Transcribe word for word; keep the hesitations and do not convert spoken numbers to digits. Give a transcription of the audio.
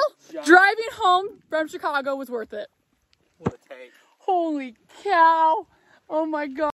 Giant. Driving home from Chicago was worth it. What a tank. Holy cow. Oh my God.